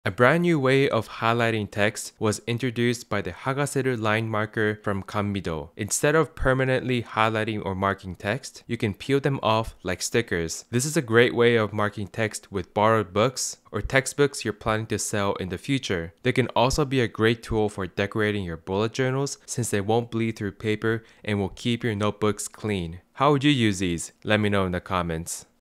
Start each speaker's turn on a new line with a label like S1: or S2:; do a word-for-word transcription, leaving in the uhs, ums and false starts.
S1: A brand new way of highlighting text was introduced by the Hagaseru Line Marker from Kanmido. Instead of permanently highlighting or marking text, you can peel them off like stickers. This is a great way of marking text with borrowed books or textbooks you're planning to sell in the future. They can also be a great tool for decorating your bullet journals since they won't bleed through paper and will keep your notebooks clean. How would you use these? Let me know in the comments.